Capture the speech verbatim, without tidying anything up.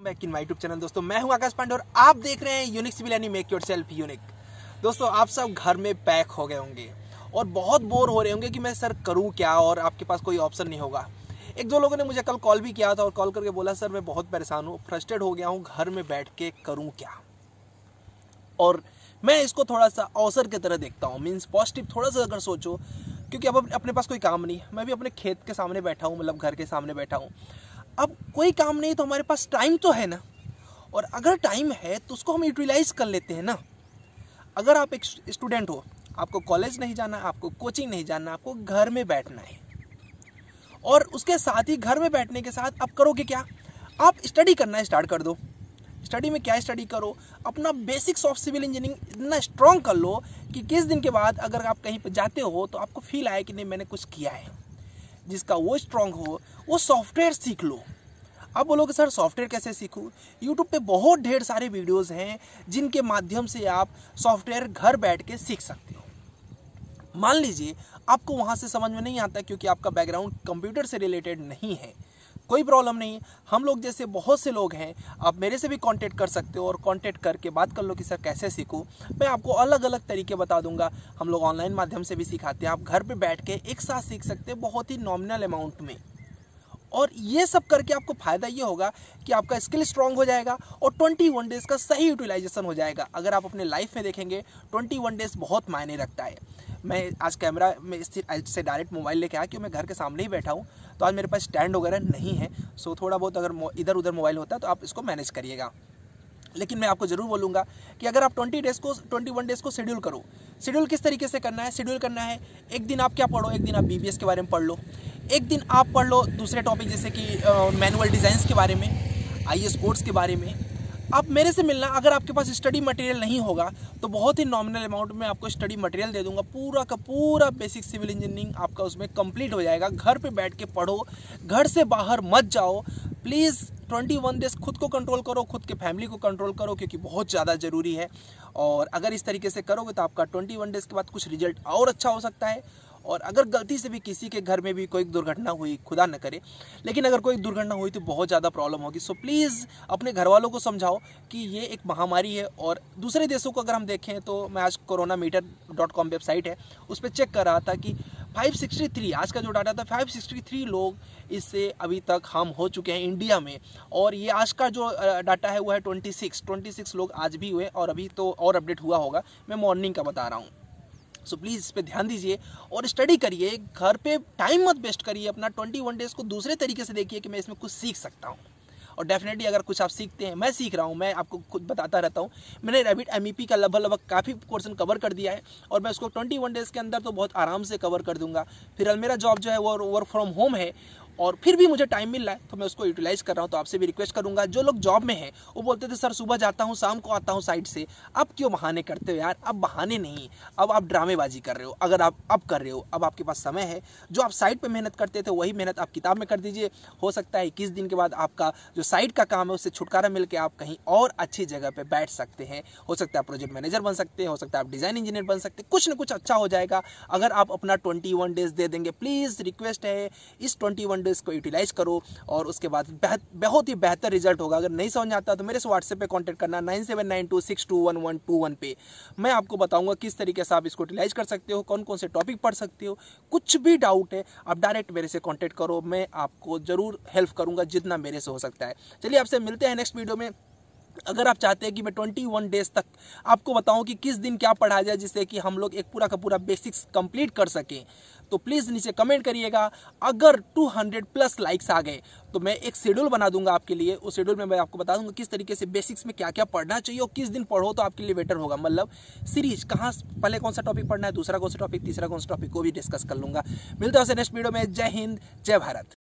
Back in my YouTube channel. दोस्तों मैं हूं आकाश पांडे और आप देख रहे हैं यूनिक सिविल यानी मेक योरसेल्फ यूनिक। दोस्तों आप सब घर में पैक हो गए होंगे और बहुत बोर हो रहे होंगे कि मैं सर करूं क्या, और आपके पास कोई ऑप्शन नहीं होगा। एक दो लोगों ने मुझे कल कॉल भी किया था और कॉल करके बोला सर मैं बहुत परेशान हूँ, फ्रस्ट्रेट हो गया हूँ, घर में बैठ के करूँ क्या। और मैं इसको थोड़ा सा अवसर की तरह देखता हूँ, मीन्स पॉजिटिव थोड़ा सा अगर सोचो, क्योंकि अब अपने पास कोई काम नहीं, मैं भी अपने खेत के सामने बैठा हूँ, मतलब घर के सामने बैठा हूँ। अब कोई काम नहीं तो हमारे पास टाइम तो है ना, और अगर टाइम है तो उसको हम यूटिलाइज कर लेते हैं ना। अगर आप एक स्टूडेंट हो, आपको कॉलेज नहीं जाना, आपको कोचिंग नहीं जाना, आपको घर में बैठना है, और उसके साथ ही घर में बैठने के साथ आप करोगे क्या, आप स्टडी करना स्टार्ट कर दो। स्टडी में क्या स्टडी करो, अपना बेसिक्स ऑफ सिविल इंजीनियरिंग इतना स्ट्रॉन्ग कर लो कि किस दिन के बाद अगर आप कहीं पर जाते हो तो आपको फील आए कि नहीं मैंने कुछ किया है। जिसका वो स्ट्रॉन्ग हो वो सॉफ्टवेयर सीख लो। आप बोलोगे सर सॉफ्टवेयर कैसे सीखूं? यूट्यूब पे बहुत ढेर सारे वीडियोस हैं जिनके माध्यम से आप सॉफ्टवेयर घर बैठ के सीख सकते हो। मान लीजिए आपको वहाँ से समझ में नहीं आता क्योंकि आपका बैकग्राउंड कंप्यूटर से रिलेटेड नहीं है, कोई प्रॉब्लम नहीं। हम लोग जैसे बहुत से लोग हैं, आप मेरे से भी कांटेक्ट कर सकते हो और कांटेक्ट करके बात कर लो कि सर कैसे सीखूं। मैं आपको अलग अलग तरीके बता दूंगा। हम लोग ऑनलाइन माध्यम से भी सिखाते हैं, आप घर पे बैठ के एक साथ सीख सकते हैं बहुत ही नॉमिनल अमाउंट में। और ये सब करके आपको फ़ायदा ये होगा कि आपका स्किल स्ट्रांग हो जाएगा और इक्कीस डेज़ का सही यूटिलाइजेशन हो जाएगा। अगर आप अपने लाइफ में देखेंगे इक्कीस डेज़ बहुत मायने रखता है। मैं आज कैमरा में इससे डायरेक्ट मोबाइल लेके आया क्योंकि मैं घर के सामने ही बैठा हूँ, तो आज मेरे पास स्टैंड वगैरह नहीं है। सो थोड़ा बहुत अगर इधर उधर मोबाइल होता है तो आप इसको मैनेज करिएगा। लेकिन मैं आपको ज़रूर बोलूँगा कि अगर आप ट्वेंटी डेज़ को इक्कीस डेज़ को शेड्यूल करो। शेड्यूल किस तरीके से करना है? शेड्यूल करना है, एक दिन आप क्या पढ़ो, एक दिन आप बीबीएस के बारे में पढ़ लो, एक दिन आप पढ़ लो दूसरे टॉपिक जैसे कि मैनुअल डिज़ाइंस के बारे में, आईएएस कोड्स के बारे में। आप मेरे से मिलना। अगर आपके पास स्टडी मटेरियल नहीं होगा तो बहुत ही नॉमिनल अमाउंट में आपको स्टडी मटेरियल दे दूंगा, पूरा का पूरा बेसिक सिविल इंजीनियरिंग आपका उसमें कंप्लीट हो जाएगा। घर पे बैठ के पढ़ो, घर से बाहर मत जाओ प्लीज़। इक्कीस डेज़ खुद को कंट्रोल करो, खुद के फैमिली को कंट्रोल करो, क्योंकि बहुत ज़्यादा ज़रूरी है। और अगर इस तरीके से करोगे तो आपका इक्कीस डेज़ के बाद कुछ रिजल्ट और अच्छा हो सकता है। और अगर गलती से भी किसी के घर में भी कोई दुर्घटना हुई, खुदा न करे, लेकिन अगर कोई दुर्घटना हुई तो बहुत ज़्यादा प्रॉब्लम होगी। सो प्लीज़ अपने घर वालों को समझाओ कि ये एक महामारी है। और दूसरे देशों को अगर हम देखें तो मैं आज corona meter dot com website है उस पर चेक कर रहा था कि पाँच सौ तिरसठ आज का जो डाटा था पाँच सौ तिरसठ लोग इससे अभी तक हार्म हो चुके हैं इंडिया में। और ये आज का जो डाटा है वो है छब्बीस छब्बीस लोग आज भी हुए, और अभी तो और अपडेट हुआ होगा, मैं मॉर्निंग का बता रहा हूँ। सो प्लीज़ इस पे ध्यान दीजिए और स्टडी करिए, घर पे टाइम मत वेस्ट करिए अपना। इक्कीस डेज़ को दूसरे तरीके से देखिए कि मैं इसमें कुछ सीख सकता हूँ। और डेफिनेटली अगर कुछ आप सीखते हैं, मैं सीख रहा हूँ, मैं आपको खुद बताता रहता हूँ। मैंने रैबिट एमईपी का लगभग लगभग काफ़ी पोर्शन कवर कर दिया है और मैं उसको इक्कीस डेज़ के अंदर तो बहुत आराम से कवर कर दूंगा। फिर मेरा जॉब जो है वो वर्क फ्रॉम होम है और फिर भी मुझे टाइम मिल रहा है तो मैं उसको यूटिलाइज कर रहा हूँ। तो आपसे भी रिक्वेस्ट करूंगा, जो लोग जॉब में हैं वो बोलते थे सर सुबह जाता हूँ शाम को आता हूँ साइट से, अब क्यों बहाने करते हो यार? अब बहाने नहीं, अब आप ड्रामेबाजी कर रहे हो। अगर आप अब कर रहे हो, अब आपके पास समय है, जो आप साइट पे मेहनत करते थे वही मेहनत आप किताब में कर दीजिए। हो सकता है इक्कीस दिन के बाद आपका जो साइट का काम है उससे छुटकारा मिल के आप कहीं और अच्छी जगह पर बैठ सकते हैं। हो सकता है प्रोजेक्ट मैनेजर बन सकते हैं, हो सकता है आप डिज़ाइन इंजीनियर बन सकते हैं, कुछ ना कुछ अच्छा हो जाएगा अगर आप अपना इक्कीस डेज़ दे देंगे। प्लीज़ रिक्वेस्ट है, इस इक्कीस डेज़ को यूटिलाइज करो और उसके बाद बहुत ही बेहतर रिजल्ट होगा। अगर नहीं समझ आता तो मेरे से व्हाट्सएप पे कांटेक्ट करना nine seven nine two six two one one two one पे। मैं आपको बताऊंगा किस तरीके से आप इसको यूटिलाइज कर सकते हो, कौन कौन से टॉपिक पढ़ सकते हो। कुछ भी डाउट है आप डायरेक्ट मेरे से कांटेक्ट करो, मैं आपको जरूर हेल्प करूंगा जितना मेरे से हो सकता है। चलिए आपसे मिलते हैं नेक्स्ट वीडियो में। अगर आप चाहते हैं कि मैं इक्कीस डेज़ तक आपको बताऊं कि किस दिन क्या पढ़ा जाए जिससे कि हम लोग एक पूरा का पूरा बेसिक्स कंप्लीट कर सकें, तो प्लीज़ नीचे कमेंट करिएगा। अगर दो सौ प्लस लाइक्स आ गए तो मैं एक शेड्यूल बना दूंगा आपके लिए। उस शेड्यूल में मैं आपको बता दूंगा किस तरीके से बेसिक्स में क्या क्या पढ़ना चाहिए और किस दिन पढ़ो तो आपके लिए बेटर होगा। मतलब सीरीज कहाँ पहले कौन सा टॉपिक पढ़ना है, दूसरा कौन सा टॉपिक, तीसरा कौन सा टॉपिक को भी डिस्कस कर लूंगा। मिलते हैं नेक्स्ट वीडियो में। जय हिंद, जय भारत।